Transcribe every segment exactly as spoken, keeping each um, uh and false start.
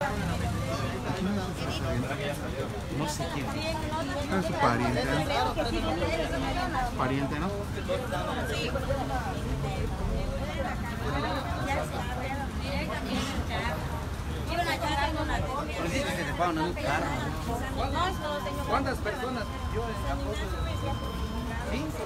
No sé quién. Es su pariente, ¿no? Pariente, ¿no? ¿Cuántas personas? Yo cinco.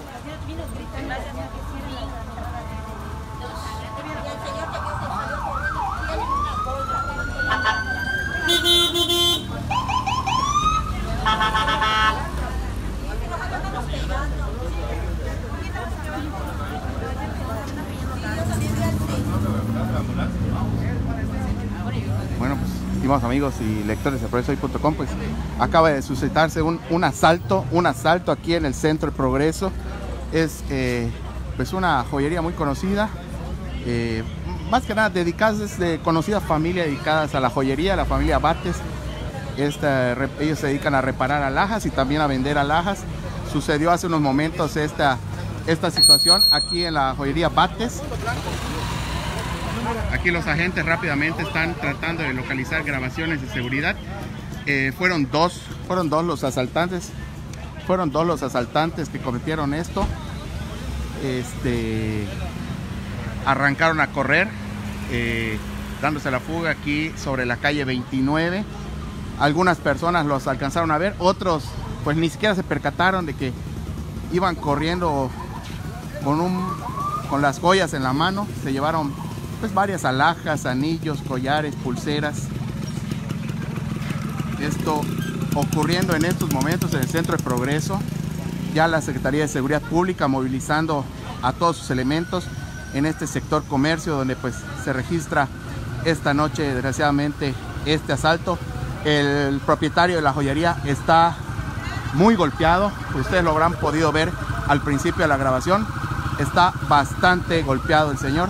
Bueno, pues, estimados amigos y lectores de progreso hoy punto com, pues acaba de suscitarse un, un asalto, un asalto aquí en el Centro de Progreso. Es eh, pues una joyería muy conocida, eh, más que nada dedicadas, es de conocida familia dedicadas a la joyería, la familia Bates. Esta, ellos se dedican a reparar alhajas y también a vender alhajas. Sucedió hace unos momentos esta, esta situación aquí en la joyería Bates. Aquí los agentes rápidamente están tratando de localizar grabaciones de seguridad. Eh, fueron dos, fueron dos los asaltantes, fueron dos los asaltantes que cometieron esto. Este, arrancaron a correr, eh, dándose la fuga aquí sobre la calle veintinueve. Algunas personas los alcanzaron a ver, otros pues ni siquiera se percataron de que iban corriendo con, un, con las joyas en la mano. Se llevaron pues varias alhajas, anillos, collares, pulseras. Esto ocurriendo en estos momentos en el Centro de Progreso. Ya la Secretaría de Seguridad Pública movilizando a todos sus elementos en este sector comercio donde pues se registra esta noche desgraciadamente este asalto. El propietario de la joyería está muy golpeado, ustedes lo habrán podido ver al principio de la grabación. Está bastante golpeado el señor.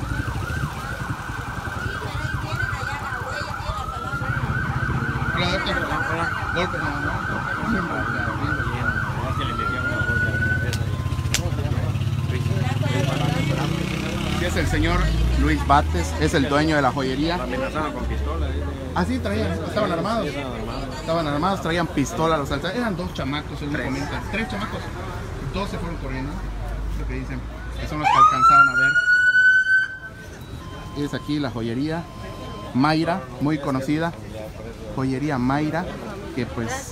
Es el señor Luis Bates, es el dueño de la joyería. Amenazaron con pistola. Así traían, estaban armados. Estaban armados, traían pistola los asaltantes. Eran dos chamacos, él me comenta. Tres chamacos. Dos se fueron corriendo. Es lo que dicen. Que son los que alcanzaron a ver. Es aquí la joyería Mayra, muy conocida. Joyería Mayra, que pues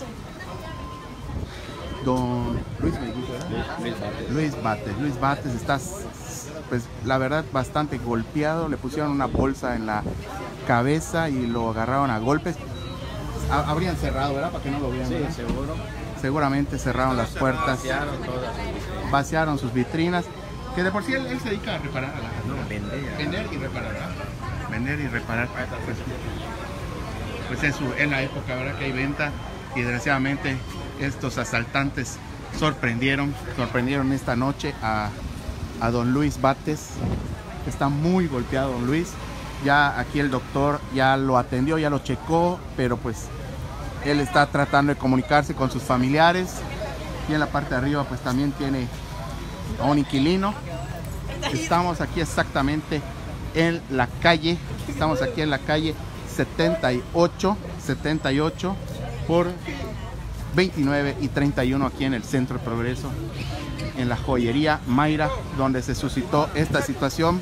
don Luis me dijo, ¿verdad? Luis Bates. Luis Bates está, pues la verdad, bastante golpeado. Le pusieron una bolsa en la cabeza y lo agarraron a golpes. Habrían cerrado, ¿verdad? Para que no lo vieran. Sí, seguro. Seguramente cerraron las puertas. Vaciaron todas. Vaciaron sus vitrinas. Que de por sí él, él se dedica a reparar a la no, vender, vender y reparar, ¿verdad? Vender y reparar. Pues, pues en, su, en la época, ¿verdad? Que hay venta. Y desgraciadamente estos asaltantes sorprendieron, sorprendieron esta noche a, a don Luis Bates. Está muy golpeado don Luis. Ya aquí el doctor ya lo atendió, ya lo checó, pero pues él está tratando de comunicarse con sus familiares. Y en la parte de arriba pues también tiene a un inquilino. Estamos aquí exactamente en la calle, estamos aquí en la calle setenta y ocho por veintinueve y treinta y uno aquí en el Centro de Progreso, en la joyería Mayra, donde se suscitó esta situación.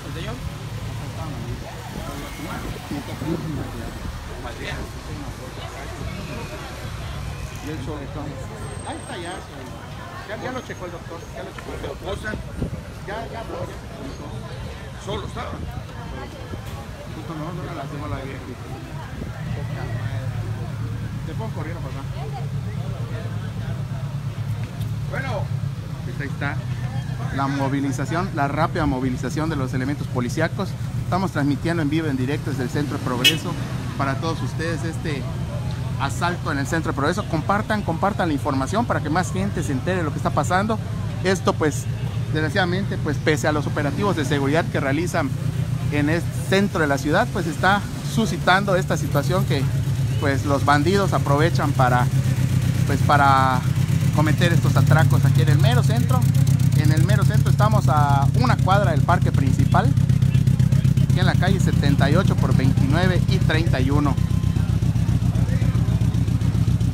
Ahí está ya, ya, ya lo checó el doctor, ya lo checó el doctor. Ya, ya, ya, solo estaba. Justo nosotros no la hacemos la vieja. Te puedo correr para acá. Bueno, ahí está la movilización, la rápida movilización de los elementos policíacos. Estamos transmitiendo en vivo, en directo desde el Centro de Progreso para todos ustedes este asalto en el Centro de Progreso. Compartan, compartan la información para que más gente se entere de lo que está pasando. Esto pues desgraciadamente, pues pese a los operativos de seguridad que realizan en el centro de la ciudad, pues está suscitando esta situación que pues los bandidos aprovechan para pues para cometer estos atracos aquí en el mero centro. En el mero centro estamos a una cuadra del parque principal, aquí en la calle setenta y ocho por veintinueve y treinta y uno.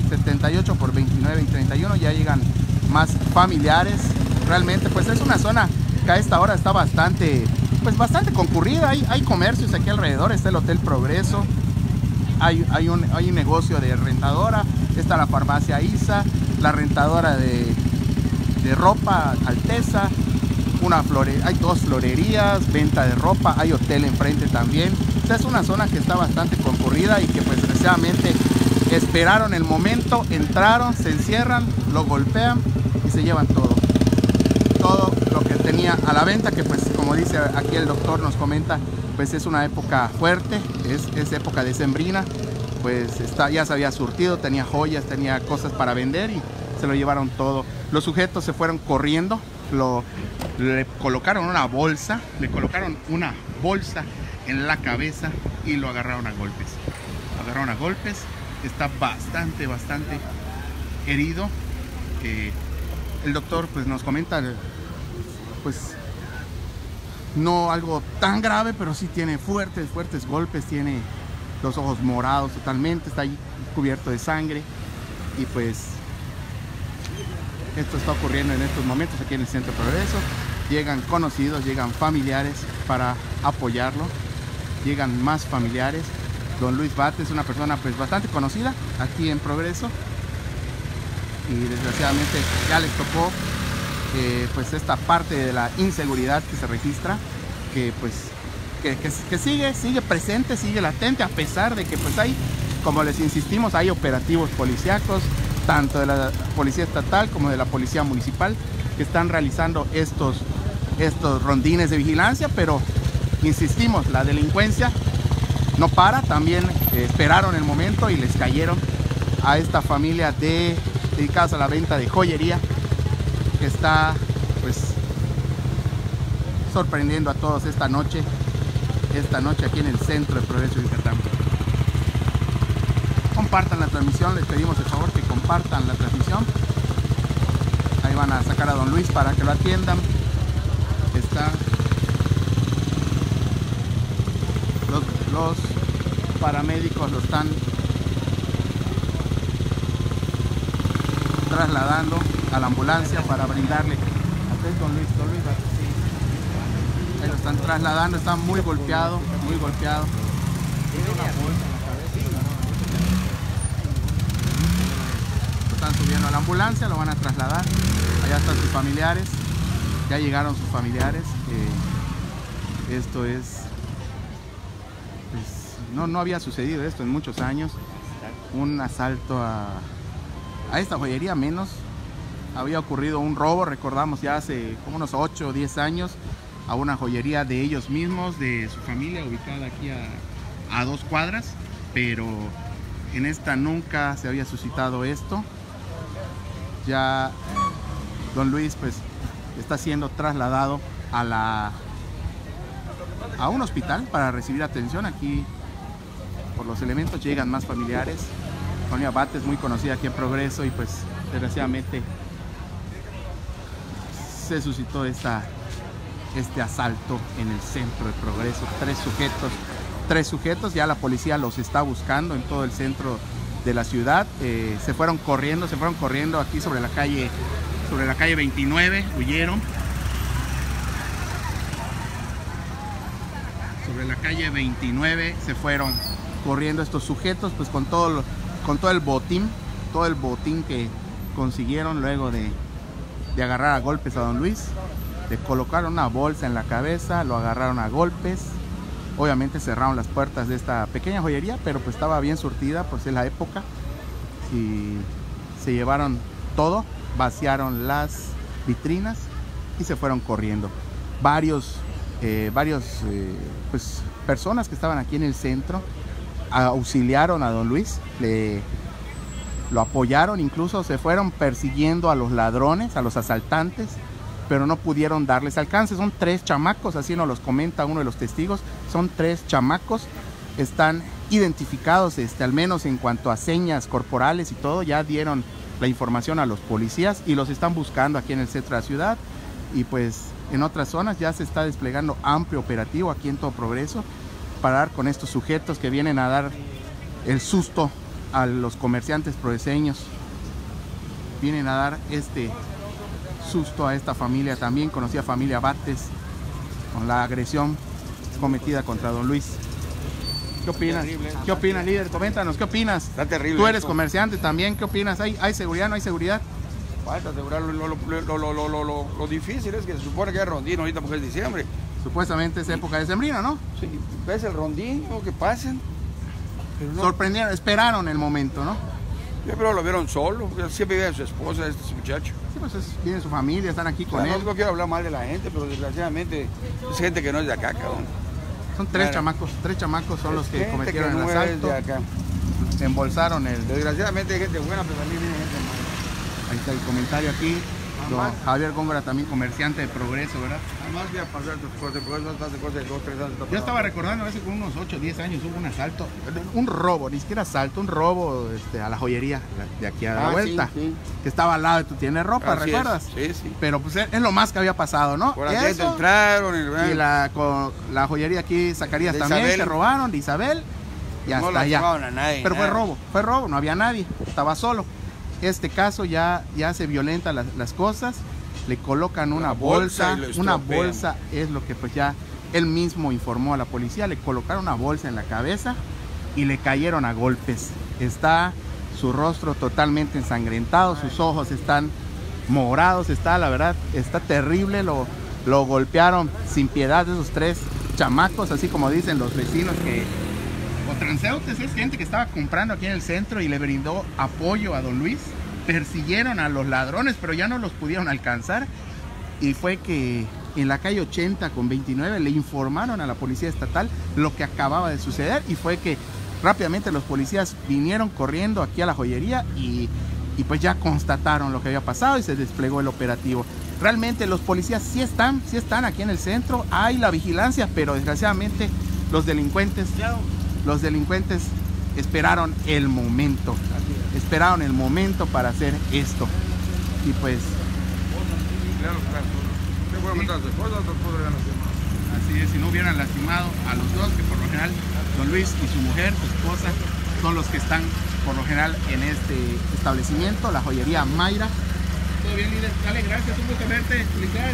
setenta y ocho por veintinueve y treinta y uno ya llegan más familiares. Realmente pues es una zona que a esta hora está bastante, pues bastante concurrida. Hay, hay comercios aquí alrededor, está el Hotel Progreso, hay, hay, un, hay un negocio de rentadora, está la farmacia Isa, la rentadora de, de ropa Alteza, una flore, hay dos florerías, venta de ropa, hay hotel enfrente también. O sea, es una zona que está bastante concurrida y que pues desgraciadamente esperaron el momento, entraron, se encierran, lo golpean y se llevan todo. Todo lo que tenía a la venta, que pues como dice aquí el doctor nos comenta, pues es una época fuerte, es, es época decembrina, pues está, ya se había surtido, tenía joyas, tenía cosas para vender y se lo llevaron todo. Los sujetos se fueron corriendo, lo, le colocaron una bolsa, le colocaron una bolsa en la cabeza y lo agarraron a golpes. Lo agarraron a golpes, está bastante, bastante herido. Eh, el doctor pues nos comenta, pues no algo tan grave, pero sí tiene fuertes, fuertes golpes, tiene los ojos morados totalmente, está ahí cubierto de sangre y pues esto está ocurriendo en estos momentos aquí en el Centro Progreso. Llegan conocidos, llegan familiares para apoyarlo, llegan más familiares. Don Luis Bates es una persona pues bastante conocida aquí en Progreso y desgraciadamente ya les tocó eh, pues esta parte de la inseguridad que se registra, que pues que, que, que sigue, sigue presente, sigue latente, a pesar de que pues hay, como les insistimos, hay operativos policíacos, tanto de la Policía Estatal como de la Policía Municipal, que están realizando estos, estos rondines de vigilancia, pero insistimos, la delincuencia no para. También eh, esperaron el momento y les cayeron a esta familia de, dedicadas a la venta de joyería, que está pues sorprendiendo a todos esta noche, esta noche aquí en el Centro de Progreso de Yucatán. Compartan la transmisión, les pedimos el favor que compartan la transmisión. Ahí van a sacar a don Luis para que lo atiendan. Está los, los paramédicos lo están trasladando a la ambulancia para brindarle. Aquí es don Luis, don Luis, ahí lo están trasladando, está muy golpeado, muy golpeado. Tiene una bolsa en la cabeza. Lo están subiendo a la ambulancia, lo van a trasladar. Allá están sus familiares, ya llegaron sus familiares. Eh, esto es, pues, no, no había sucedido esto en muchos años. Un asalto a, a esta joyería, menos. Había ocurrido un robo, recordamos ya hace como unos ocho o diez años, a una joyería de ellos mismos, de su familia, ubicada aquí a, a dos cuadras, pero en esta nunca se había suscitado esto. Ya don Luis pues está siendo trasladado a la a un hospital para recibir atención. Aquí por los elementos llegan más familiares. Sonia Bates, muy conocida aquí en Progreso, y pues desgraciadamente se suscitó esta, este asalto en el Centro de Progreso. Tres sujetos, tres sujetos, ya la policía los está buscando en todo el centro de la ciudad. Eh, se fueron corriendo, se fueron corriendo aquí sobre la calle, sobre la calle veintinueve, huyeron. Sobre la calle veintinueve se fueron corriendo estos sujetos, pues con todo, lo, con todo el botín, todo el botín que consiguieron luego de, de agarrar a golpes a don Luis. Le colocaron una bolsa en la cabeza, lo agarraron a golpes. Obviamente cerraron las puertas de esta pequeña joyería, pero pues estaba bien surtida, pues es la época. Y se llevaron todo, vaciaron las vitrinas y se fueron corriendo. Varios, eh, varios eh, pues, personas que estaban aquí en el centro auxiliaron a don Luis, le, lo apoyaron, incluso se fueron persiguiendo a los ladrones, a los asaltantes, pero no pudieron darles alcance. Son tres chamacos, así nos los comenta uno de los testigos, son tres chamacos, están identificados, este, al menos en cuanto a señas corporales y todo, ya dieron la información a los policías y los están buscando aquí en el centro de la ciudad, y pues en otras zonas ya se está desplegando amplio operativo aquí en todo Progreso para dar con estos sujetos que vienen a dar el susto a los comerciantes progreseños. Vienen a dar este susto a esta familia, también conocida familia Bates, con la agresión cometida contra don Luis. ¿Qué opinas? Terrible. ¿Qué opinas, líder? Coméntanos, ¿qué opinas? Está terrible. Tú eres esto. comerciante también, ¿qué opinas? ¿Hay, ¿Hay seguridad, no hay seguridad? Falta asegurar lo, lo, lo, lo, lo, lo, lo, lo difícil es que se supone que hay rondín ahorita porque es diciembre. Supuestamente es época de sembrina, ¿no? Sí, ves el rondín o que pasen. Pero no. Sorprendieron, esperaron el momento, ¿no? Yo creo que lo vieron solo, siempre vive su esposa, este muchacho. Sí, pues es, tienen su familia, están aquí con o sea, él. No, no quiero hablar mal de la gente, pero desgraciadamente es gente que no es de acá, cabrón. Son tres Claro. chamacos, tres chamacos son los que Gente cometieron que el no asalto. es de acá. Embolsaron el... Desgraciadamente hay gente buena, pero también viene gente mala. Ahí está el comentario aquí. Don Javier Góngora, también comerciante de Progreso, ¿verdad? Además voy a pasar tus cosas, por eso hace cosas de dos, tres años. Yo estaba recordando, hace como unos ocho o diez años hubo un asalto, un robo, ni siquiera asalto, un robo este, a la joyería de aquí a la Ah, vuelta, sí, sí. que estaba al lado de tu tienda de ropa, Así ¿recuerdas? es, sí, sí. Pero pues es lo más que había pasado, ¿no? Por aquí Eso, entraron y, y la, con, la joyería aquí, Zacarías De también, Isabel. que robaron, de Isabel, y no hasta allá. lastimaron a nadie. Pero fue nada. robo, fue robo, no había nadie, estaba solo. Este caso ya, ya se violentan las, las cosas, le colocan una La bolsa bolsa, y lo una estropean. bolsa es lo que pues ya él mismo informó a la policía, le colocaron una bolsa en la cabeza y le cayeron a golpes. Está su rostro totalmente ensangrentado, sus ojos están morados, está la verdad, está terrible, lo, lo golpearon sin piedad esos tres chamacos, así como dicen los vecinos que... O transeúntes, es gente que estaba comprando aquí en el centro y le brindó apoyo a don Luis. Persiguieron a los ladrones, pero ya no los pudieron alcanzar. Y fue que en la calle ochenta con veintinueve le informaron a la policía estatal lo que acababa de suceder. Y fue que rápidamente los policías vinieron corriendo aquí a la joyería y, y pues ya constataron lo que había pasado y se desplegó el operativo. Realmente los policías sí están, sí están aquí en el centro, hay la vigilancia, pero desgraciadamente los delincuentes... Los delincuentes esperaron el momento, esperaron el momento para hacer esto. Y pues... Así es, si no hubieran lastimado a los dos, que por lo general don Luis y su mujer, su esposa, son los que están por lo general en este establecimiento, la joyería Mayra. Todo bien, líder, dale, gracias, un gusto verte, felicidades.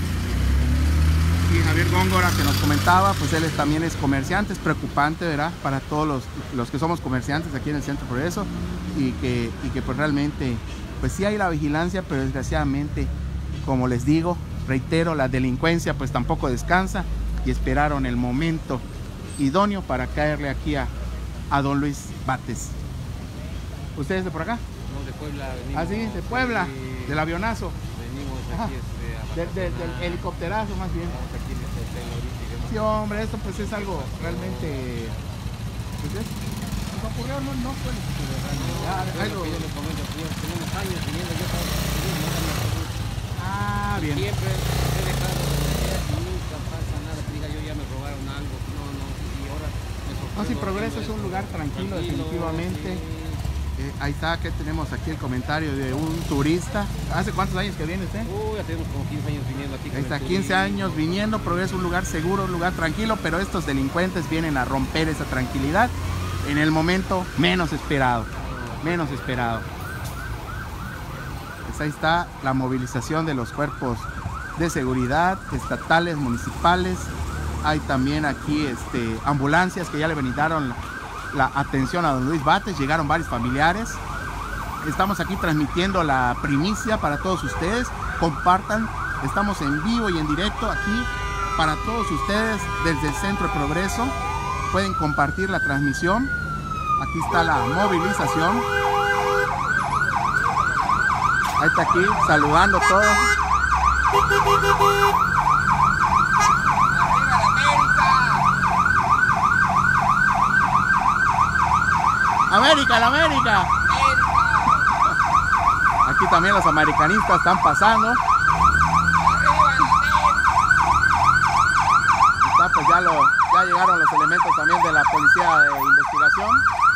Y Javier Góngora, que nos comentaba, pues él es, también es comerciante, es preocupante, ¿verdad? Para todos los, los que somos comerciantes aquí en el Centro Progreso y que, y que pues realmente, pues sí hay la vigilancia, pero desgraciadamente, como les digo, reitero, la delincuencia pues tampoco descansa y esperaron el momento idóneo para caerle aquí a, a don Luis Bates. ¿Ustedes de por acá? No, de Puebla venimos. Ah, sí, de Puebla, sí, del avionazo. venimos Ajá. aquí este, a De- de- del vacacionar. helicópterazo más bien. Estamos aquí en este hotel ahorita y demás. Sí, hombre, esto pues es algo realmente... Pues es, pues, ocurrió, no, no suele suceder realmente. No, Ah, yo hay lo lo- que yo les comento, señor, tenemos años viniendo, yo estaba viniendo, no me acuerdo. Ah, bien. Siempre he dejado de vender y nunca pasa nada que diga yo ya me robaron algo. No, no, y ahora me sorprendo. No, sí, Progreso es un lugar tranquilo, definitivamente. sí. Eh, ahí está, que tenemos aquí el comentario de un turista. ¿Hace cuántos años que viene usted? Uy, ya tenemos como quince años viniendo aquí. Ahí con está, el quince turismo. años viniendo. Progreso es un lugar seguro, un lugar tranquilo, pero estos delincuentes vienen a romper esa tranquilidad en el momento menos esperado. Menos esperado. Pues ahí está la movilización de los cuerpos de seguridad estatales, municipales. Hay también aquí este, ambulancias que ya le brindaron la, la atención a don Luis Bates. Llegaron varios familiares. Estamos aquí transmitiendo la primicia para todos ustedes. Compartan, estamos en vivo y en directo aquí para todos ustedes desde el Centro de Progreso. Pueden compartir la transmisión. Aquí está la movilización. Ahí está aquí saludando a todos. América, la América. Aquí también los americanistas están pasando. Está, pues ya, lo, ya llegaron los elementos también de la policía de investigación.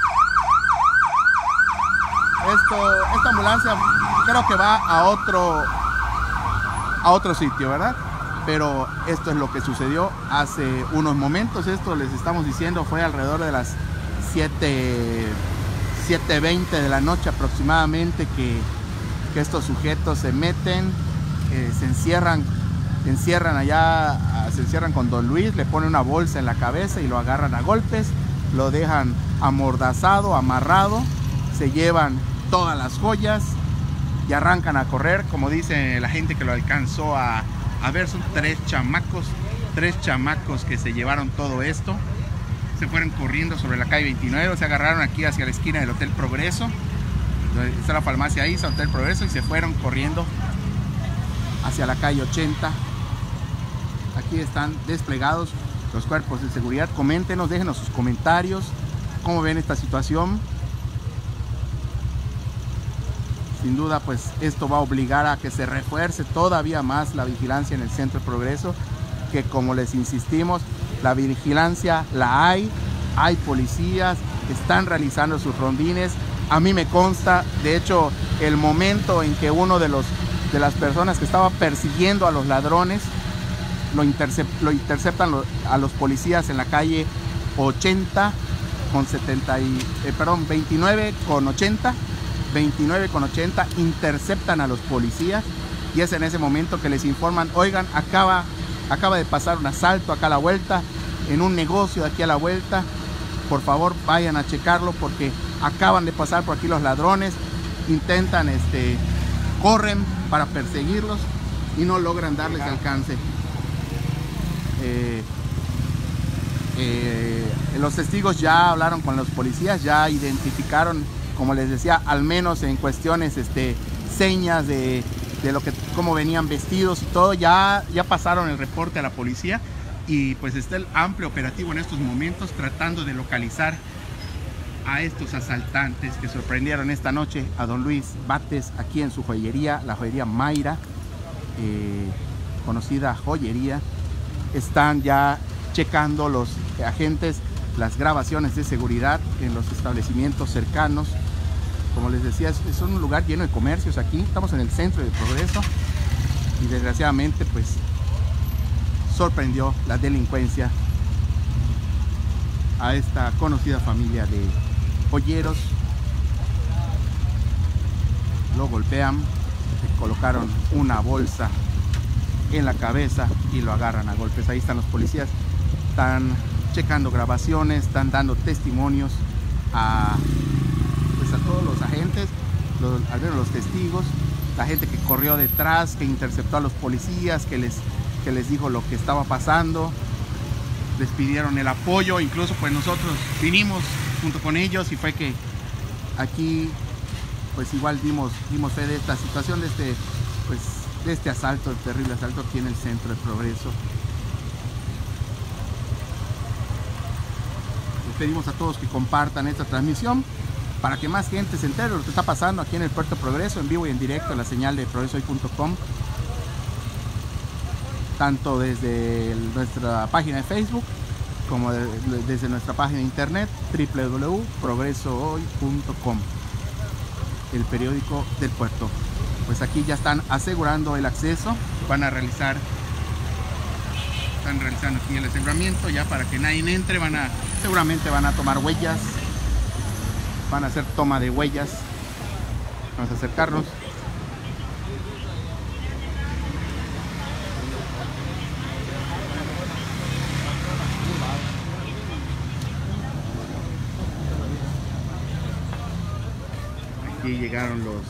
Esto, esta ambulancia creo que va a otro, a otro sitio, ¿verdad? Pero esto es lo que sucedió hace unos momentos. Esto les estamos diciendo fue alrededor de las siete siete veinte de la noche aproximadamente que, que estos sujetos se meten, eh, se encierran, encierran allá, se encierran con don Luis, le ponen una bolsa en la cabeza y lo agarran a golpes, lo dejan amordazado, amarrado, se llevan todas las joyas y arrancan a correr. Como dice la gente que lo alcanzó a, a ver, son tres chamacos, tres chamacos que se llevaron todo esto. Se fueron corriendo sobre la calle veintinueve, se agarraron aquí hacia la esquina del Hotel Progreso, está la farmacia ahí, está el Hotel Progreso, y se fueron corriendo hacia la calle ochenta. Aquí están desplegados los cuerpos de seguridad. Coméntenos, déjenos sus comentarios, cómo ven esta situación. Sin duda, pues esto va a obligar a que se refuerce todavía más la vigilancia en el Centro de Progreso, que como les insistimos, la vigilancia la hay, hay policías, están realizando sus rondines. A mí me consta, de hecho, el momento en que uno de, los, de las personas que estaba persiguiendo a los ladrones lo, intercep lo interceptan lo, a los policías en la calle ochenta con setenta y, eh, perdón, veintinueve con ochenta, veintinueve con ochenta, interceptan a los policías y es en ese momento que les informan: oigan, acaba acaba de pasar un asalto acá a la vuelta, en un negocio de aquí a la vuelta, por favor vayan a checarlo porque acaban de pasar por aquí los ladrones, intentan, este, corren para perseguirlos y no logran darles alcance. Eh, eh, los testigos ya hablaron con los policías, ya identificaron, como les decía, al menos en cuestiones, este, señas de de lo que, cómo venían vestidos y todo. Ya, ya pasaron el reporte a la policía y pues está el amplio operativo en estos momentos tratando de localizar a estos asaltantes que sorprendieron esta noche a don Luis Bates aquí en su joyería, la joyería Mayra, eh, conocida joyería. Están ya checando los agentes las grabaciones de seguridad en los establecimientos cercanos. Como les decía, es, es un lugar lleno de comercios aquí. Estamos en el Centro de Progreso y desgraciadamente pues sorprendió la delincuencia a esta conocida familia de joyeros. Lo golpean, le colocaron una bolsa en la cabeza y lo agarran a golpes. Ahí están los policías, están checando grabaciones, están dando testimonios a a todos los agentes, los, al menos los testigos, la gente que corrió detrás, que interceptó a los policías, que les, que les dijo lo que estaba pasando, les pidieron el apoyo. Incluso pues nosotros vinimos junto con ellos y fue que aquí pues igual dimos, dimos fe de esta situación, de este, pues, de este asalto, el terrible asalto aquí en el Centro de Progreso. Les pedimos a todos que compartan esta transmisión para que más gente se entere de lo que está pasando aquí en el Puerto Progreso, en vivo y en directo, en la señal de progreso hoy punto com, tanto desde el, nuestra página de Facebook como de, desde nuestra página de internet w w w punto progreso hoy punto com, el periódico del puerto. Pues aquí ya están asegurando el acceso, van a realizar, están realizando aquí el aseguramiento ya para que nadie entre, van a, seguramente van a tomar huellas. Van a hacer toma de huellas. Vamos a acercarnos. Aquí llegaron los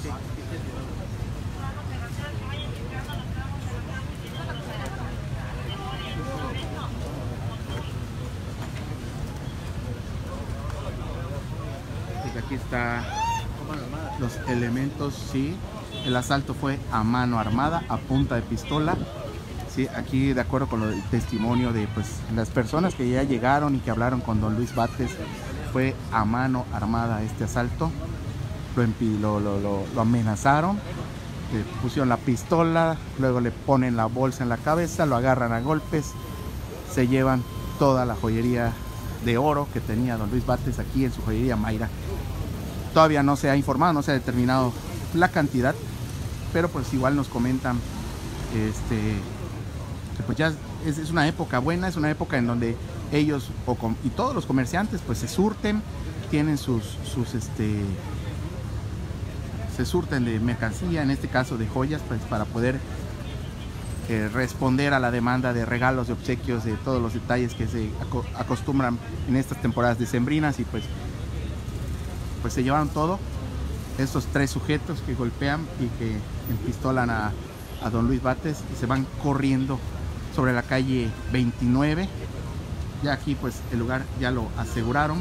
aquí está los elementos. Sí, el asalto fue a mano armada, a punta de pistola. Sí, aquí de acuerdo con el testimonio de pues las personas que ya llegaron y que hablaron con don Luis Bates, fue a mano armada este asalto. Lo, lo, lo, lo amenazaron, le pusieron la pistola, luego le ponen la bolsa en la cabeza, lo agarran a golpes, se llevan toda la joyería de oro que tenía don Luis Bates aquí en su joyería Mayra. Todavía no se ha informado, no se ha determinado la cantidad, pero pues igual nos comentan este, que pues ya es, es una época buena, es una época en donde ellos o con, y todos los comerciantes pues se surten, tienen sus, sus este, se surten de mercancía, en este caso de joyas, pues para poder eh, responder a la demanda de regalos, de obsequios, de todos los detalles que se aco acostumbran en estas temporadas decembrinas, y pues, pues se llevaron todo. Estos tres sujetos que golpean y que empistolan a, a don Luis Bates y se van corriendo sobre la calle veintinueve. Ya aquí pues el lugar ya lo aseguraron.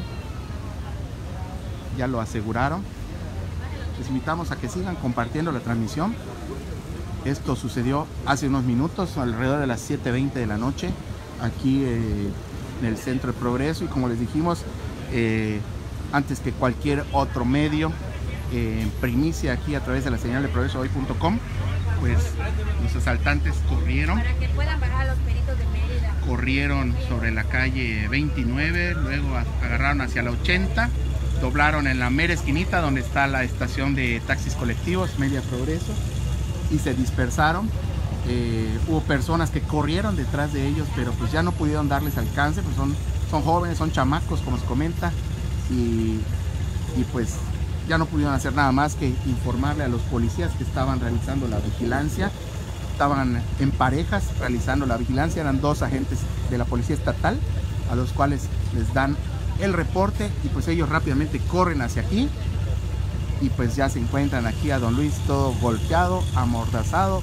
Ya lo aseguraron. Les invitamos a que sigan compartiendo la transmisión. Esto sucedió hace unos minutos, alrededor de las siete veinte de la noche, aquí eh, en el Centro de Progreso. Y como les dijimos, eh, antes que cualquier otro medio, en primicia aquí a través de la señal de progreso hoy punto com, pues los asaltantes corrieron para que puedan bajar los peritos de Mérida. Corrieron sobre la calle veintinueve, luego agarraron hacia la ochenta, doblaron en la mera esquinita donde está la estación de taxis colectivos Media Progreso y se dispersaron. Eh, hubo personas que corrieron detrás de ellos, pero pues ya no pudieron darles alcance, pues son, son jóvenes, son chamacos, como se comenta, y, y pues ya no pudieron hacer nada más que informarle a los policías que estaban realizando la vigilancia. Estaban en parejas realizando la vigilancia, eran dos agentes de la policía estatal a los cuales les dan el reporte y pues ellos rápidamente corren hacia aquí y pues ya se encuentran aquí a don Luis todo golpeado, amordazado.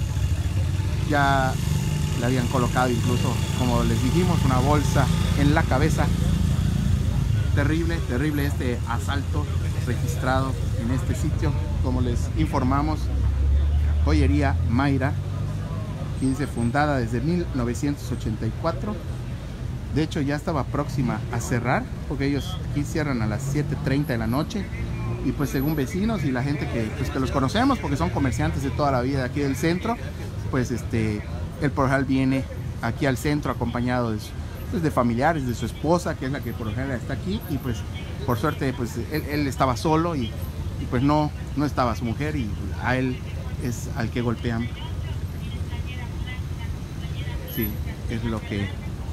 Ya le habían colocado incluso, como les dijimos, una bolsa en la cabeza. Terrible, terrible este asalto registrado en este sitio. Como les informamos, Joyería Mayra, y dice fundada desde mil novecientos ochenta y cuatro. De hecho ya estaba próxima a cerrar, porque ellos aquí cierran a las siete treinta de la noche. Y pues según vecinos y la gente que, pues, que los conocemos, porque son comerciantes de toda la vida aquí del centro, pues este el Porojal viene aquí al centro acompañado de, pues, de familiares, de su esposa, que es la que por lo general está aquí, y pues por suerte pues él, él estaba solo y, y pues no, no estaba su mujer, y a él es al que golpean. Sí, es lo que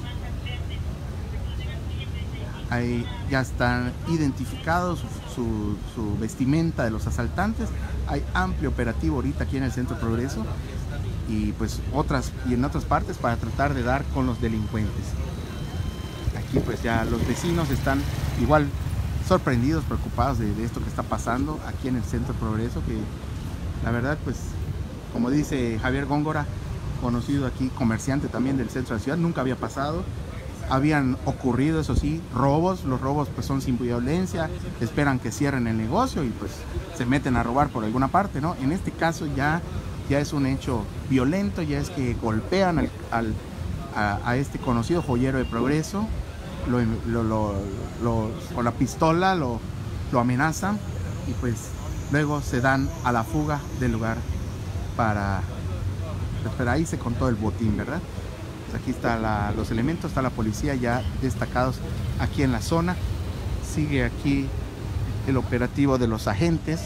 ahí ya están identificados, su, su, su vestimenta de los asaltantes. Hay amplio operativo ahorita aquí en el Centro Progreso y pues otras y en otras partes para tratar de dar con los delincuentes. Aquí pues ya los vecinos están igual sorprendidos, preocupados de, de esto que está pasando aquí en el Centro Progreso, que la verdad pues como dice Javier Góngora, conocido aquí, comerciante también del centro de la ciudad, nunca había pasado. Habían ocurrido, eso sí, robos. Los robos pues son sin violencia, esperan que cierren el negocio y pues se meten a robar por alguna parte, ¿no? En este caso ya, ya es un hecho violento, ya es que golpean al, al, a, a este conocido joyero de Progreso, lo, lo, lo, lo, con la pistola lo, lo amenazan y pues luego se dan a la fuga del lugar para... Pero ahí se contó el botín, ¿verdad? Pues aquí están los elementos, está la policía ya destacados aquí en la zona. Sigue aquí el operativo de los agentes.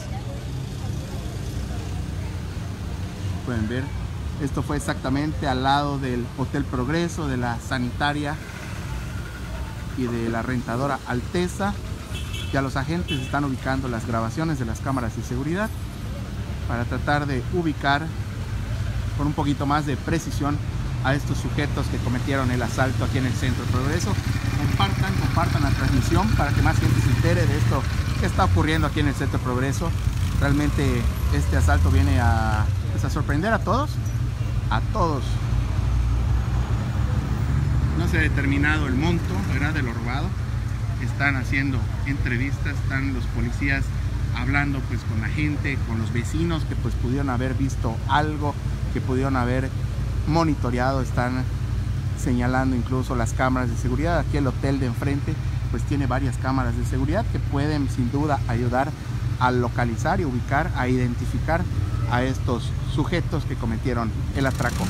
Pueden ver, esto fue exactamente al lado del Hotel Progreso, de la sanitaria y de la rentadora Alteza. Ya los agentes están ubicando las grabaciones de las cámaras de seguridad para tratar de ubicar con un poquito más de precisión a estos sujetos que cometieron el asalto aquí en el Centro de Progreso. Compartan, compartan la transmisión para que más gente se entere de esto que está ocurriendo aquí en el Centro de Progreso. Realmente este asalto viene a, pues, a sorprender a todos, a todos. No se ha determinado el monto, ¿verdad?, de lo robado. Están haciendo entrevistas, están los policías hablando pues con la gente, con los vecinos que pues pudieron haber visto algo, que pudieron haber monitoreado. Están señalando incluso las cámaras de seguridad. Aquí el hotel de enfrente pues tiene varias cámaras de seguridad que pueden sin duda ayudar a localizar y ubicar, a identificar a estos sujetos que cometieron el atraco.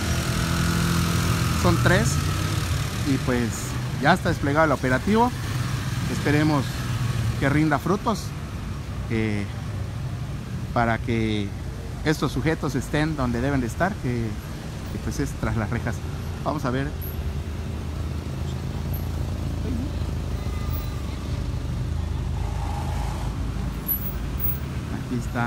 Son tres y pues ya está desplegado el operativo. Esperemos que rinda frutos eh, para que estos sujetos estén donde deben de estar, que, que pues es tras las rejas. Vamos a ver. Aquí está.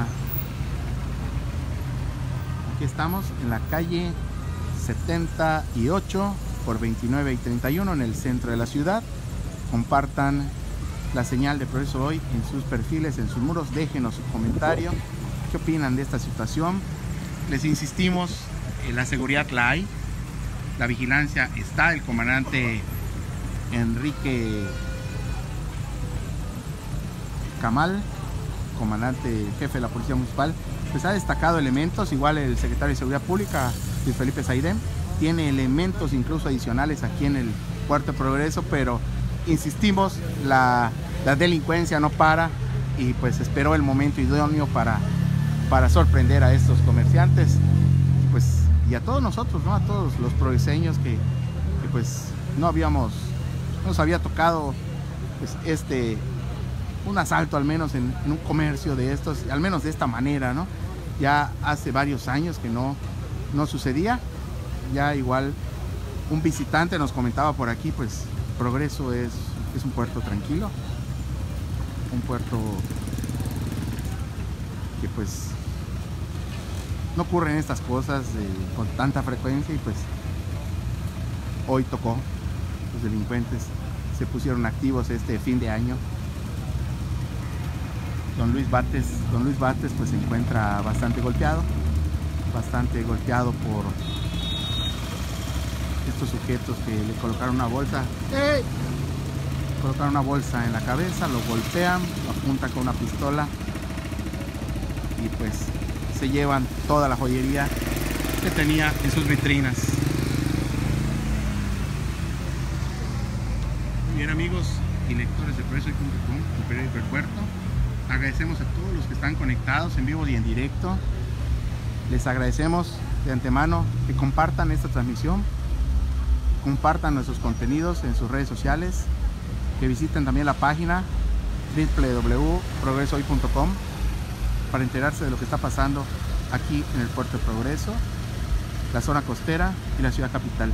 Aquí estamos en la calle setenta y ocho por veintinueve y treinta y uno en el centro de la ciudad. Compartan la señal de Progreso Hoy en sus perfiles, en sus muros. Déjenos su comentario. ¿Qué opinan de esta situación? Les insistimos, eh, la seguridad la hay, la vigilancia está. El comandante Enrique Camal, comandante jefe de la Policía Municipal, pues ha destacado elementos. Igual el secretario de Seguridad Pública, Luis Felipe Saidem, tiene elementos incluso adicionales aquí en el Puerto de Progreso, pero insistimos, la, la delincuencia no para y pues esperó el momento idóneo para, para sorprender a estos comerciantes, pues, y a todos nosotros, ¿no? A todos los progreseños que, que pues no habíamos, no nos había tocado pues este un asalto al menos en, en un comercio de estos, al menos de esta manera, ¿no? Ya hace varios años que no, no sucedía. Ya igual un visitante nos comentaba por aquí, pues Progreso es, es un puerto tranquilo, un puerto que pues no ocurren estas cosas eh, con tanta frecuencia, y pues hoy tocó. Los delincuentes se pusieron activos este fin de año. Don Luis Bates, Don Luis Bates pues se encuentra bastante golpeado, bastante golpeado por estos sujetos que le colocaron una bolsa, ¡hey! Colocaron una bolsa en la cabeza, lo golpean, lo apuntan con una pistola y pues se llevan toda la joyería que tenía en sus vitrinas. Muy bien, amigos y lectores de Progreso punto com, el periódico del Puerto. Agradecemos a todos los que están conectados en vivo y en directo. Les agradecemos de antemano que compartan esta transmisión, compartan nuestros contenidos en sus redes sociales, que visiten también la página doble u doble u doble u punto progreso hoy punto com para enterarse de lo que está pasando aquí en el Puerto de Progreso, la zona costera y la ciudad capital.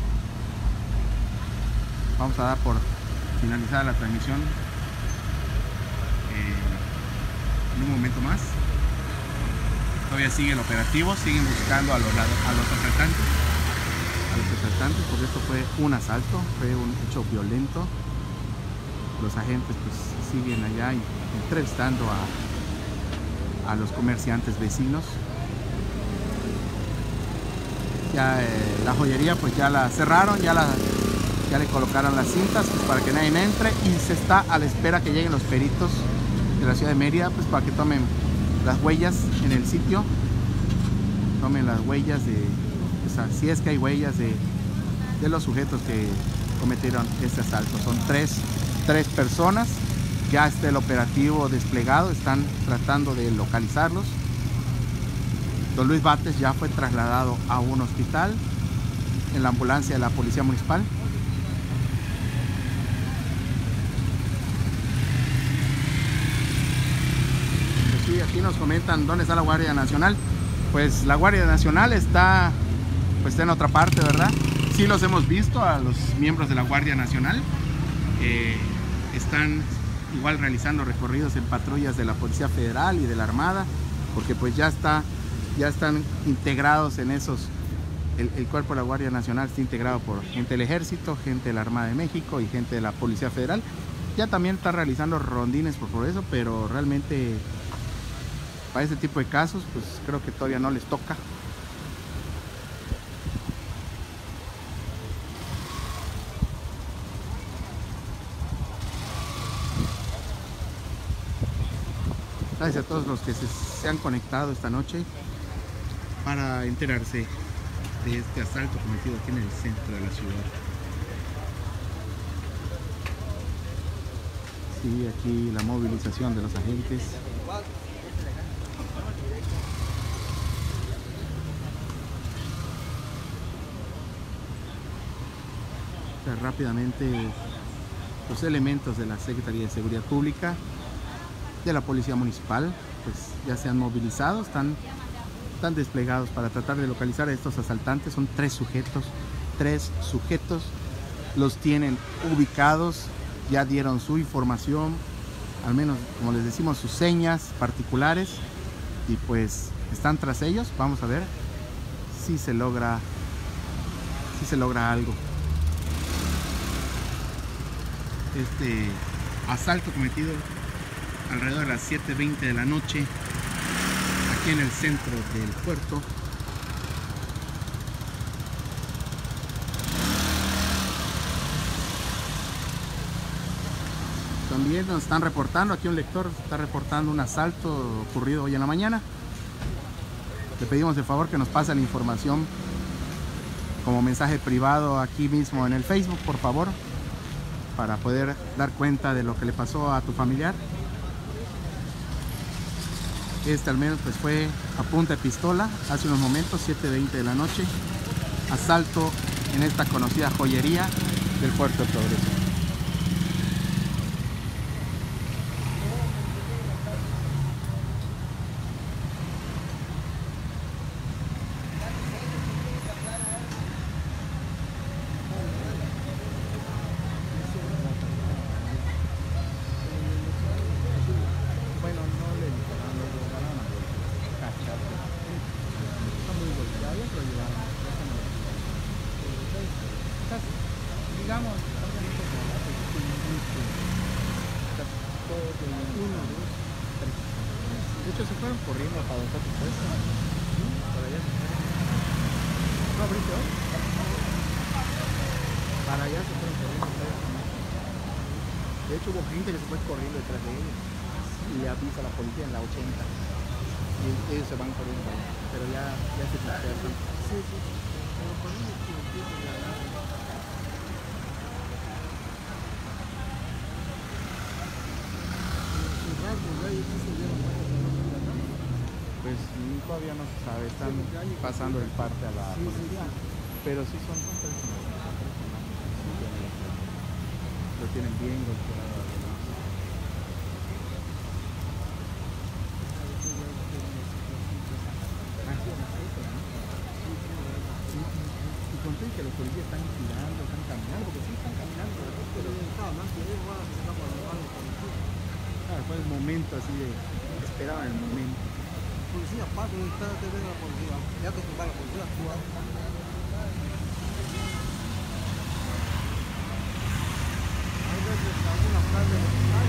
Vamos a dar por finalizada la transmisión en un momento más. Todavía sigue el operativo, siguen buscando a los, a los asaltantes, a los asaltantes, porque esto fue un asalto, fue un hecho violento. Los agentes pues siguen allá entrevistando a, a los comerciantes vecinos. Ya eh, la joyería pues ya la cerraron, ya la ya le colocaron las cintas pues, para que nadie entre, y se está a la espera que lleguen los peritos de la ciudad de Mérida pues para que tomen las huellas en el sitio, tomen las huellas de, o sea, si es que hay huellas de, de los sujetos que cometieron este asalto. Son tres, tres personas, ya está el operativo desplegado, están tratando de localizarlos. Don Luis Bates ya fue trasladado a un hospital en la ambulancia de la Policía Municipal. Aquí nos comentan dónde está la Guardia Nacional. Pues la Guardia Nacional está, pues está en otra parte, ¿verdad? Sí los hemos visto a los miembros de la Guardia Nacional. Eh, están igual realizando recorridos en patrullas de la Policía Federal y de la Armada, porque pues ya está, ya están integrados en esos. El, el cuerpo de la Guardia Nacional está integrado por gente del Ejército, gente de la Armada de México y gente de la Policía Federal. Ya también está realizando rondines por Progreso, pero realmente para este tipo de casos pues creo que todavía no les toca. Gracias a todos los que se, se han conectado esta noche para enterarse de este asalto cometido aquí en el centro de la ciudad. Sí, aquí la movilización de los agentes. Rápidamente los elementos de la Secretaría de Seguridad Pública, de la Policía Municipal, pues ya se han movilizado, están, están desplegados para tratar de localizar a estos asaltantes. Son tres sujetos, tres sujetos, los tienen ubicados, ya dieron su información, al menos como les decimos, sus señas particulares, y pues están tras ellos. Vamos a ver si se logra, si se logra algo. Este asalto cometido alrededor de las siete veinte de la noche aquí en el centro del puerto. También nos están reportando, aquí un lector está reportando un asalto ocurrido hoy en la mañana. Le pedimos de favor que nos pase la información como mensaje privado aquí mismo en el Facebook, por favor, para poder dar cuenta de lo que le pasó a tu familiar. Este al menos pues fue a punta de pistola hace unos momentos, siete veinte de la noche. Asalto en esta conocida joyería del puerto de Progreso. Digamos, de hecho se fueron corriendo para donde está tu puesto. Para allá se fueron. ¿No abriste hoy? Para allá se fueron corriendo. De hecho hubo gente que se fue corriendo detrás de ellos y le avisa a la policía en la ochenta. Y ellos se van corriendo para allá. Pero ya, ya se dispersan. Sí, sí. Pero con ellos que empiezan a ganar. Pues todavía no se sabe, están pasando el parte a la policía, pero sí son personas, lo tienen bien golpeado. Y conté que los policías están girando, están caminando, porque sí están caminando, pero claro, fue el momento así de, esperaban el momento. Policía, pasa, está te ven la policía, ya te toca la policía actuar. Hay veces algunas calles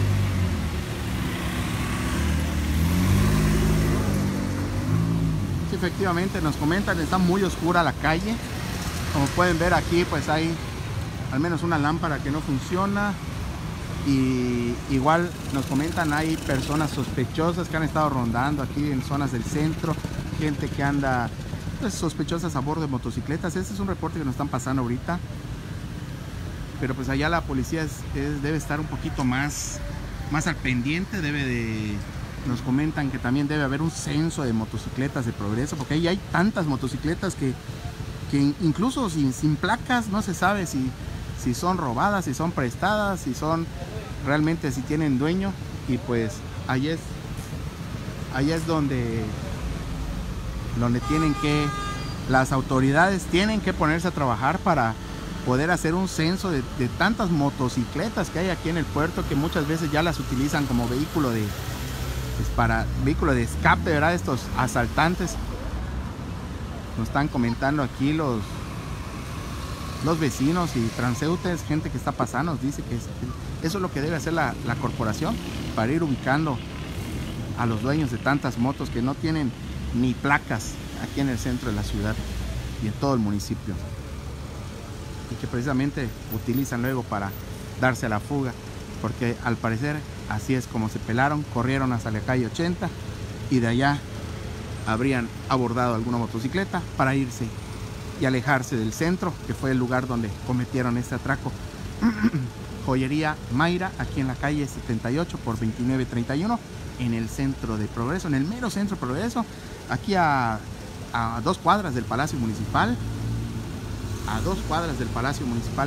Sí, efectivamente, nos comentan, está muy oscura la calle. Como pueden ver aquí, pues hay al menos una lámpara que no funciona. Y igual nos comentan, hay personas sospechosas que han estado rondando aquí en zonas del centro, gente que anda pues, sospechosas a bordo de motocicletas. Este es un reporte que nos están pasando ahorita, pero pues allá la policía es, es, debe estar un poquito más, más al pendiente. Debe de, nos comentan que también debe haber un censo de motocicletas de Progreso, porque ahí hay tantas motocicletas que, que incluso sin, sin placas no se sabe si si son robadas, si son prestadas, si son realmente, si tienen dueño. Y pues ahí es ahí es donde donde tienen que, las autoridades tienen que ponerse a trabajar para poder hacer un censo de, de tantas motocicletas que hay aquí en el puerto, que muchas veces ya las utilizan como vehículo de pues para vehículo de escape, ¿verdad? Estos asaltantes. Nos están comentando aquí los los vecinos y transeúntes, gente que está pasando, nos dice que, es, que eso es lo que debe hacer la, la corporación para ir ubicando a los dueños de tantas motos que no tienen ni placas aquí en el centro de la ciudad y en todo el municipio, y que precisamente utilizan luego para darse a la fuga, porque al parecer así es como se pelaron, corrieron hasta la calle ochenta y de allá habrían abordado alguna motocicleta para irse y alejarse del centro, que fue el lugar donde cometieron este atraco. Joyería Mayra, aquí en la calle setenta y ocho por veintinueve treinta y uno, en el centro de Progreso, en el mero centro de Progreso, aquí a, a dos cuadras del Palacio Municipal, a dos cuadras del Palacio Municipal,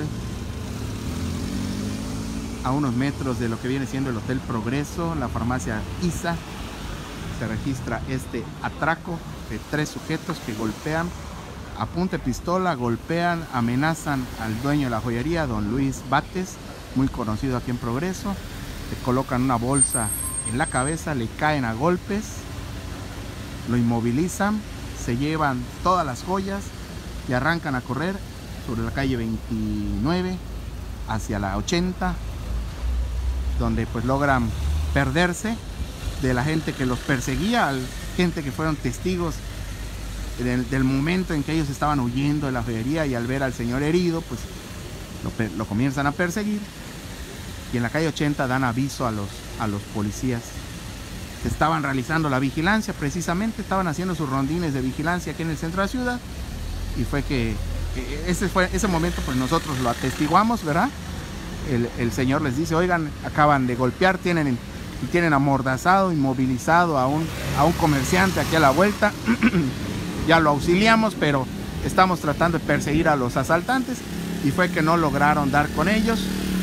a unos metros de lo que viene siendo el Hotel Progreso, la farmacia Isa. Se registra este atraco de tres sujetos que golpean a punta de pistola, golpean, amenazan al dueño de la joyería, don Luis Bates, muy conocido aquí en Progreso. le colocan una bolsa en la cabeza, le caen a golpes, lo inmovilizan, se llevan todas las joyas y arrancan a correr sobre la calle veintinueve hacia la ochenta, donde pues logran perderse de la gente que los perseguía, gente que fueron testigos del, del momento en que ellos estaban huyendo de la joyería, y al ver al señor herido pues lo, lo comienzan a perseguir, y en la calle ochenta dan aviso a los, a los policías que estaban realizando la vigilancia, precisamente estaban haciendo sus rondines de vigilancia aquí en el centro de la ciudad, y fue que ese fue ese momento pues nosotros lo atestiguamos, ¿verdad? El, el señor les dice, oigan, acaban de golpear, tienen, tienen amordazado, inmovilizado a un, a un comerciante aquí a la vuelta, ya lo auxiliamos, pero estamos tratando de perseguir a los asaltantes, y fue que no lograron dar con ellos,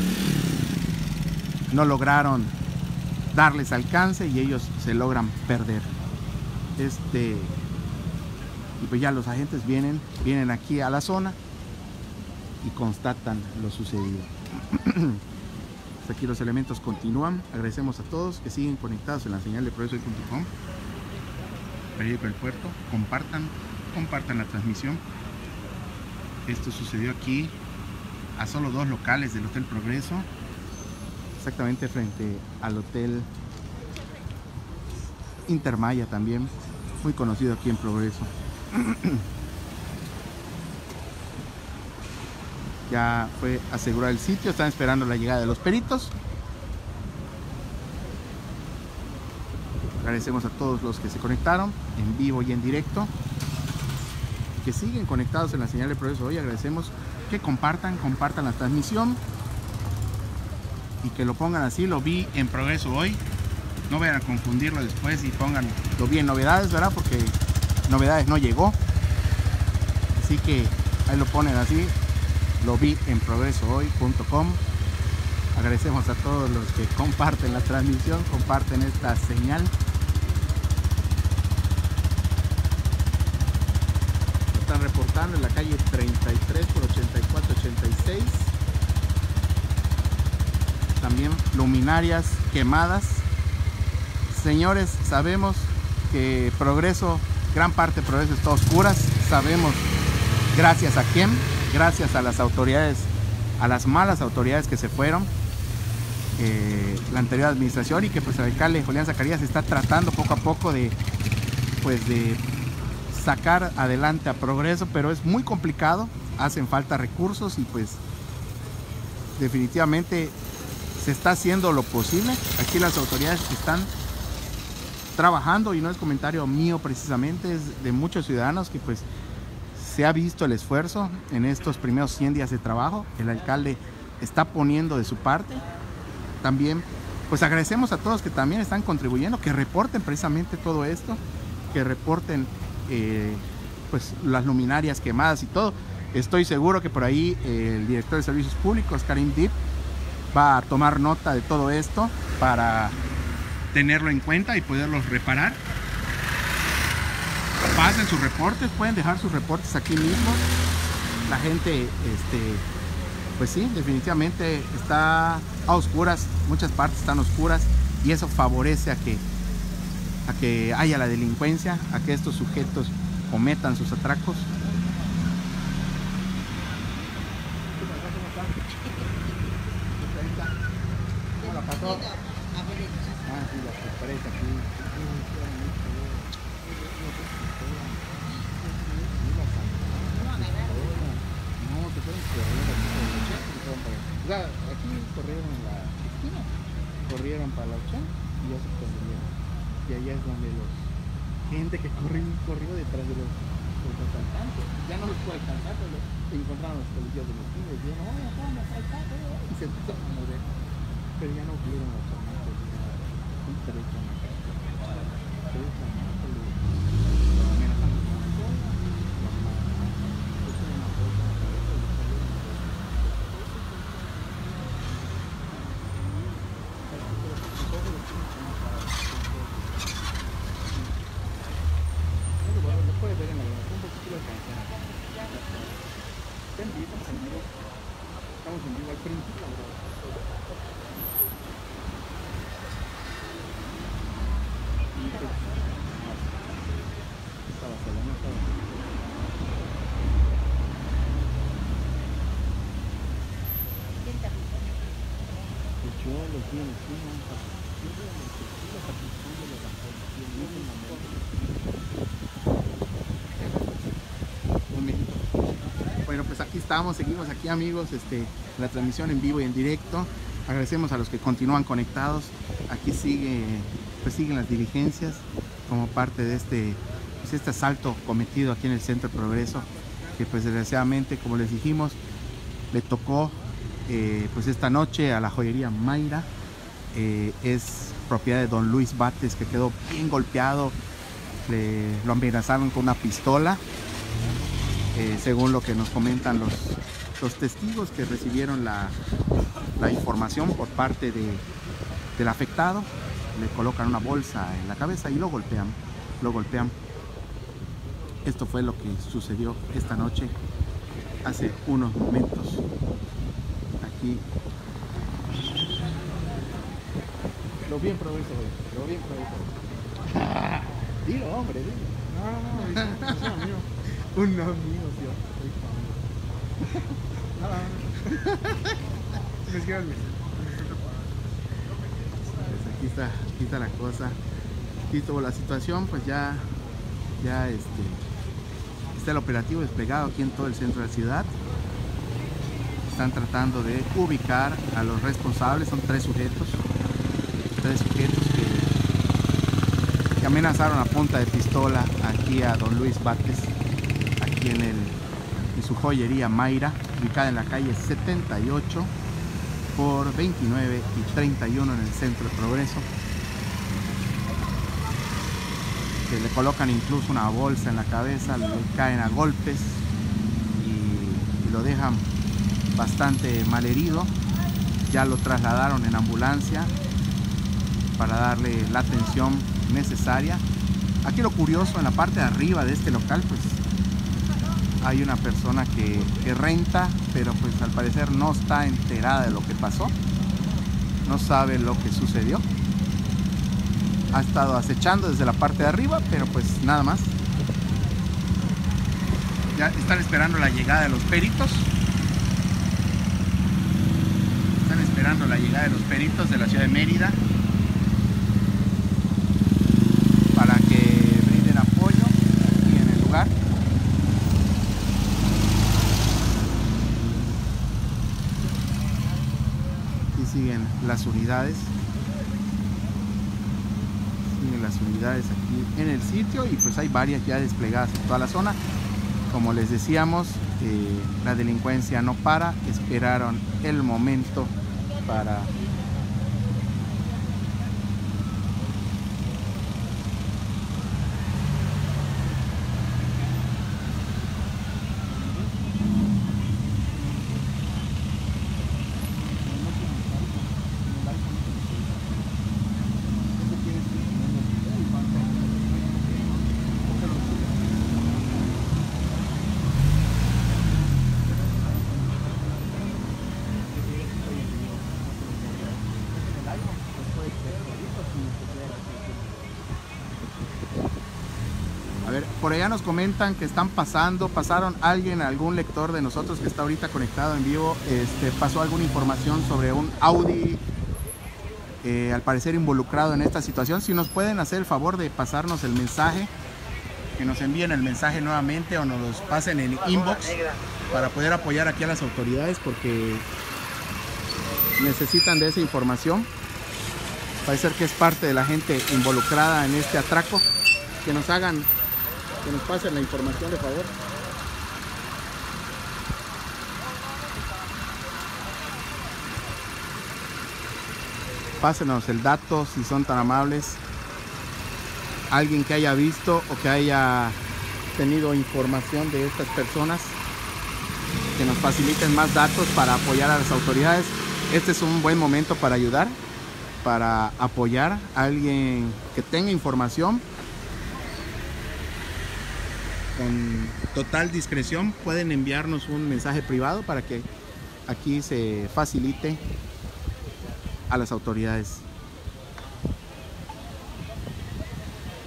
no lograron darles alcance y ellos se logran perder. Este, y pues ya los agentes vienen, vienen aquí a la zona y constatan lo sucedido. Hasta aquí los elementos continúan. Agradecemos a todos que siguen conectados en la señal de progreso punto com, periódico El Puerto. Compartan, compartan la transmisión. Esto sucedió aquí a solo dos locales del Hotel Progreso, exactamente frente al Hotel Intermaya, también muy conocido aquí en Progreso. Ya fue asegurado el sitio, están esperando la llegada de los peritos. Agradecemos a todos los que se conectaron en vivo y en directo, que siguen conectados en la señal de Progreso hoy. Agradecemos que compartan, compartan la transmisión y que lo pongan así, lo vi en Progreso hoy. No vayan a confundirlo después y pongan, lo vi en novedades, ¿verdad? Porque novedades no llegó. Así que ahí lo ponen así, lo vi en progreso hoy punto com. Agradecemos a todos los que comparten la transmisión, comparten esta señal. Lo están reportando en la calle treinta y tres por ochenta y cuatro ochenta y seis. También luminarias quemadas. Señores, sabemos que Progreso, gran parte de Progreso está a oscuras. Sabemos gracias a quién, gracias a las autoridades, a las malas autoridades que se fueron, eh, la anterior administración, y que pues el alcalde Julián Zacarías está tratando poco a poco de, pues de sacar adelante a Progreso, pero es muy complicado, hacen falta recursos y pues definitivamente se está haciendo lo posible. Aquí las autoridades están trabajando, y no es comentario mío precisamente, es de muchos ciudadanos que pues se ha visto el esfuerzo en estos primeros cien días de trabajo. El alcalde está poniendo de su parte. También pues agradecemos a todos que también están contribuyendo, que reporten precisamente todo esto, que reporten eh, pues las luminarias quemadas y todo. Estoy seguro que por ahí eh, el director de Servicios Públicos, Karim Dip, va a tomar nota de todo esto para tenerlo en cuenta y poderlos reparar. Pasen sus reportes, pueden dejar sus reportes aquí mismo. La gente, este, pues sí, definitivamente está a oscuras, muchas partes están oscuras, y eso favorece a que, a que haya la delincuencia, a que estos sujetos cometan sus atracos. Hola, pasó. Ah, sí, la sorpresa aquí. O sea, aquí corrieron en la esquina, corrieron para la ochenta y ya se perdieron. Y allá es donde los gente que corrió, corrió detrás de los, los asaltantes. Ya no los puede alcanzar, pero encontraron los policías de los niños y dijeron, oye, acaban de asaltar, y se empezaron a mover. Pero ya no pudieron los chamacos, un tres chamacos. Tres chamacos lo amenazaron con la cola, lo pusieron una bolsa en la cabeza y lo salieron a ver. Lo puedes ver en la grabación, un poquito de canción. Estamos en vivo al principio. Estaba solo, no estaba. Yo los vi encima, un minuto. Bueno, pues aquí estamos, seguimos aquí, amigos, este, la transmisión en vivo y en directo. Agradecemos a los que continúan conectados. Aquí sigue, pues siguen las diligencias como parte de este, pues este asalto cometido aquí en el Centro de Progreso, que pues desgraciadamente, como les dijimos, le tocó eh, pues esta noche a la joyería Mayra. Eh, es propiedad de don Luis Bates, que quedó bien golpeado. Le, lo amenazaron con una pistola, eh, según lo que nos comentan los, los testigos que recibieron la, la información por parte de, del afectado. Le colocan una bolsa en la cabeza y lo golpean, lo golpean. Esto fue lo que sucedió esta noche, hace unos momentos, aquí. Lo bien provecho, lo bien provecho. Dilo, hombre, dilo. No, no, no, es un amigo. Un amigo, tío. No, no, no. Me quieras, Pues aquí está, aquí está la cosa. Aquí estuvo la situación, pues ya, ya este, está el operativo desplegado aquí en todo el centro de la ciudad. Están tratando de ubicar a los responsables, son tres sujetos. Tres sujetos que, que amenazaron a punta de pistola aquí a don Luis Bates, aquí en, el, en su joyería Mayra, ubicada en la calle setenta y ocho por veintinueve y treinta y uno en el Centro de Progreso. Que le colocan incluso una bolsa en la cabeza, le caen a golpes y, y lo dejan bastante malherido. Ya lo trasladaron en ambulancia para darle la atención necesaria. Aquí lo curioso, en la parte de arriba de este local, pues hay una persona que, que renta, pero pues al parecer no está enterada de lo que pasó, no sabe lo que sucedió. Ha estado acechando desde la parte de arriba, pero pues nada más. Ya están esperando la llegada de los peritos. Están esperando la llegada de los peritos de la ciudad de Mérida, para que brinden apoyo aquí en el lugar. Aquí siguen las unidades. Siguen las unidades aquí en el sitio y pues hay varias ya desplegadas en toda la zona. Como les decíamos, eh, la delincuencia no para. Esperaron el momento para A ver, por allá nos comentan que están pasando, pasaron alguien, algún lector de nosotros que está ahorita conectado en vivo, este, pasó alguna información sobre un Audi, eh, al parecer involucrado en esta situación. Si nos pueden hacer el favor de pasarnos el mensaje, que nos envíen el mensaje nuevamente o nos los pasen en inbox para poder apoyar aquí a las autoridades, porque necesitan de esa información. Parece ser que es parte de la gente involucrada en este atraco. Que nos hagan, que nos pasen la información, de favor. Pásenos el dato, si son tan amables. Alguien que haya visto o que haya tenido información de estas personas, que nos faciliten más datos para apoyar a las autoridades. Este es un buen momento para ayudar, para apoyar a alguien que tenga información. Con total discreción pueden enviarnos un mensaje privado para que aquí se facilite a las autoridades.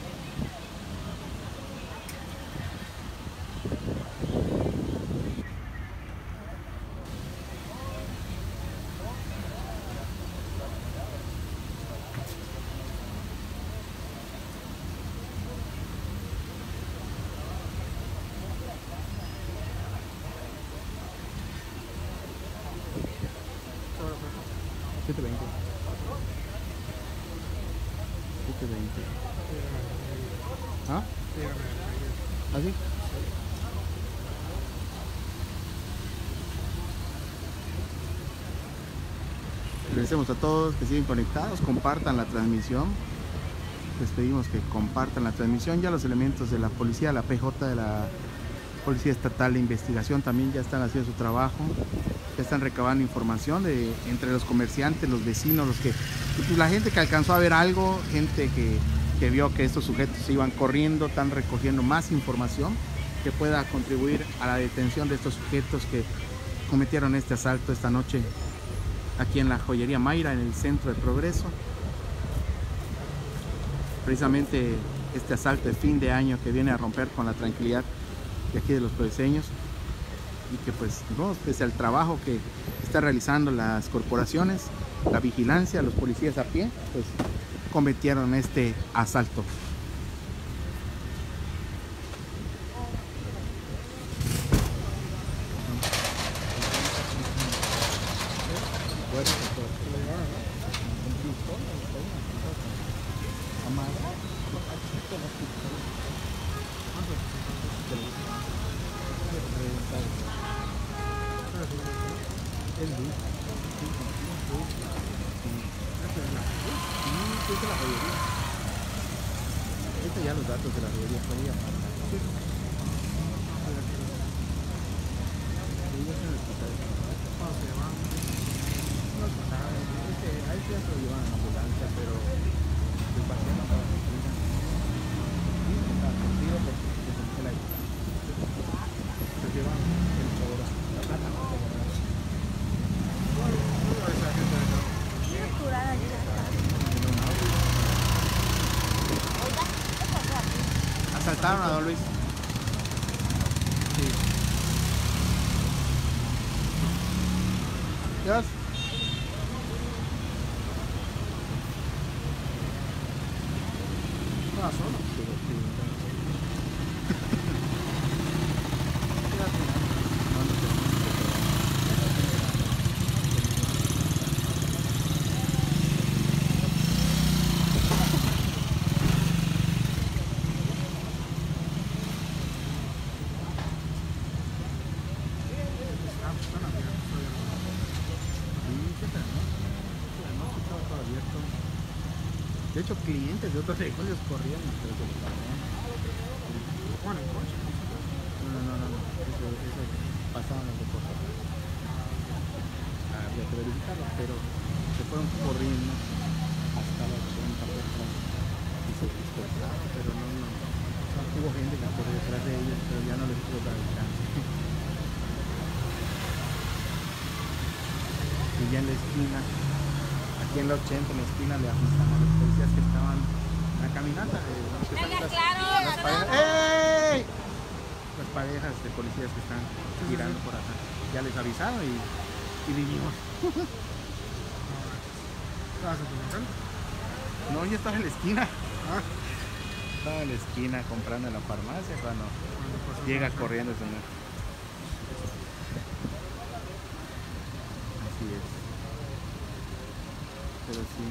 siete veinte. siete veinte. ¿Ah? ¿Así? Agradecemos a todos que siguen conectados, compartan la transmisión. Les pedimos que compartan la transmisión. Ya los elementos de la policía, la P J de la Policía Estatal de Investigación también ya están haciendo su trabajo. Ya están recabando información de entre los comerciantes, los vecinos, los que pues, la gente que alcanzó a ver algo, gente que, que vio que estos sujetos se iban corriendo, están recogiendo más información que pueda contribuir a la detención de estos sujetos que cometieron este asalto esta noche aquí en la joyería Mayra, en el centro de Progreso. Precisamente este asalto de fin de año que viene a romper con la tranquilidad de aquí de los progreseños, y que pues no, pese al trabajo que están realizando las corporaciones, la vigilancia, los policías a pie, pues cometieron este asalto. Estos ya los datos de la joyería fue ya ahí se lo llevan a la ambulancia, pero el paciente no estaba contigo. Sí, estaba contigo porque se sentía la ayuda. Se llevan el favor a la plata, no como nada. Asaltaron a Don Luis. Sí. Dios. No, solo. Sí, sí. De hecho, clientes de otros negocios corrían pero se los pararon. Bueno, en coche. No, no, no, no. Eso, eso pasaban los reportajes. Había que verificarlo, pero se fueron corriendo hasta las ochenta personas y se dispersaron, pero no, no. O sea, hubo gente que corrió detrás de ellos, pero ya no les pudo dar el chance. Y ya en la esquina, aquí en la ochenta, en la esquina, le ajustaron a los policías que estaban en la caminata. De, que Venga, las, claro, las, parejas, ¡ey! Las parejas de policías que están girando por acá. Ya les avisaron y, y vinimos. No, yo estaba en la esquina. Estaba en la esquina comprando en la farmacia cuando llega corriendo el señor. Así es. Pero sí.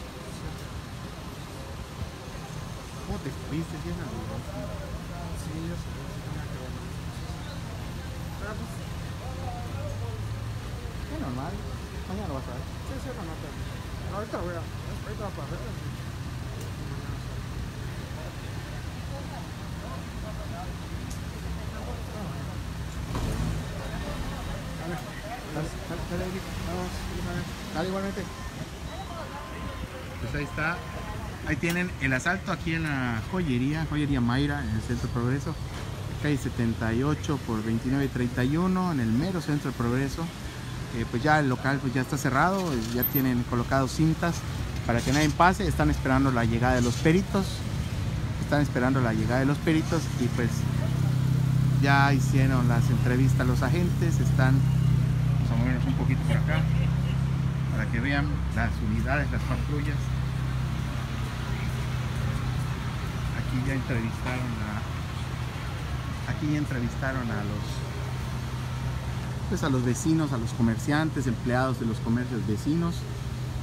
¿Cómo te fuiste? ¿Sí es algo? Sí, yo sé, yo sé, tenía que ver. Pero pues, es normal. Mañana lo vas a ver. sí, sí, no, no, pero ahorita voy a, ahorita voy a pasar. Dale igualmente. Pues ahí está. Ahí tienen el asalto aquí en la joyería, joyería Mayra, en el centro de Progreso. Calle setenta y ocho por veintinueve treinta y uno, en el mero centro de Progreso. Eh, pues ya el local pues ya está cerrado, ya tienen colocados cintas para que nadie pase. Están esperando la llegada de los peritos. Están esperando la llegada de los peritos y pues ya hicieron las entrevistas a los agentes. Están, vamos a movernos un poquito por acá para que vean las unidades, las patrullas. Aquí ya entrevistaron a aquí ya entrevistaron a los pues a los vecinos, a los comerciantes, empleados de los comercios vecinos.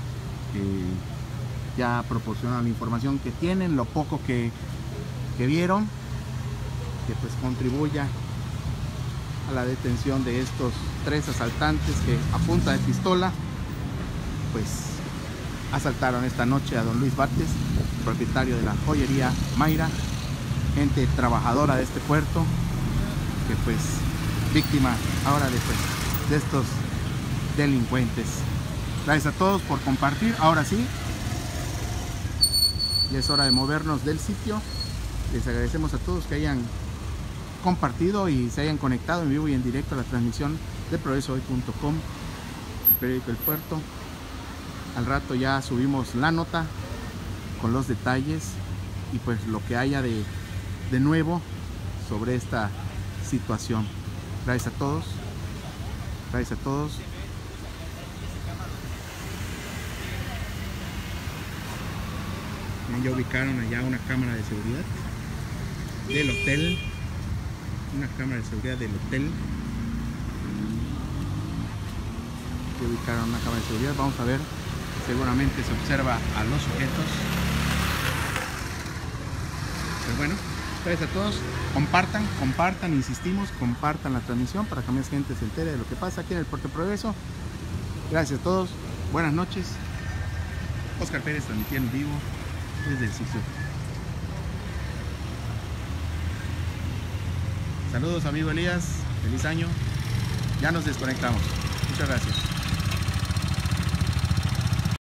que ya proporcionaron la información que tienen, lo poco que, que vieron, que pues contribuya a la detención de estos tres asaltantes que a punta de pistola pues asaltaron esta noche a don Luis Bates, propietario de la joyería Mayra, gente trabajadora de este puerto, que pues víctima ahora de, pues, de estos delincuentes. Gracias a todos por compartir. Ahora sí, ya es hora de movernos del sitio. Les agradecemos a todos que hayan compartido y se hayan conectado en vivo y en directo a la transmisión de progreso hoy punto com, el periódico El Puerto. Al rato ya subimos la nota con los detalles y pues lo que haya de, de nuevo sobre esta situación. Gracias a todos. Gracias a todos. Ya ubicaron allá una cámara de seguridad del hotel. Una cámara de seguridad del hotel. Ya ubicaron una cámara de seguridad. Vamos a ver. Seguramente se observa a los sujetos. Pero bueno, gracias a todos. Compartan, compartan, insistimos, compartan la transmisión para que más gente se entere de lo que pasa aquí en el Puerto Progreso. Gracias a todos. Buenas noches. Oscar Pérez transmitiendo en vivo desde el sitio. Saludos, amigo Elías. Feliz año. Ya nos desconectamos. Muchas gracias.